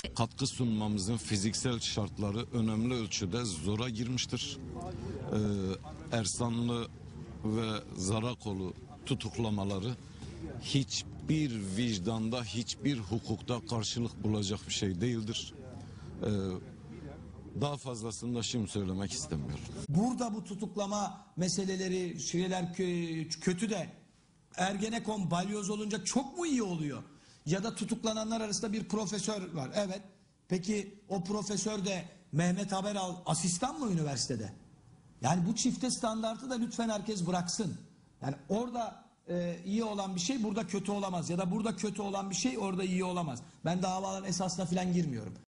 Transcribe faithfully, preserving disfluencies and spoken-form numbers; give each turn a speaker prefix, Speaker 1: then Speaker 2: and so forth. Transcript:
Speaker 1: Katkı sunmamızın fiziksel şartları önemli ölçüde zora girmiştir. Ee, Ersanlı ve Zarakoğlu tutuklamaları hiçbir vicdanda, hiçbir hukukta karşılık bulacak bir şey değildir. Ee, daha fazlasını da şimdi söylemek istemiyorum.
Speaker 2: Burada bu tutuklama meseleleri, şeyler kö- kötü de Ergenekon balyoz olunca çok mu iyi oluyor? Ya da tutuklananlar arasında bir profesör var. Evet. Peki o profesör de Mehmet Haberal asistan mı üniversitede? Yani bu çifte standartı da lütfen herkes bıraksın. Yani orada e, iyi olan bir şey burada kötü olamaz. Ya da burada kötü olan bir şey orada iyi olamaz. Ben davaların esasına falan girmiyorum.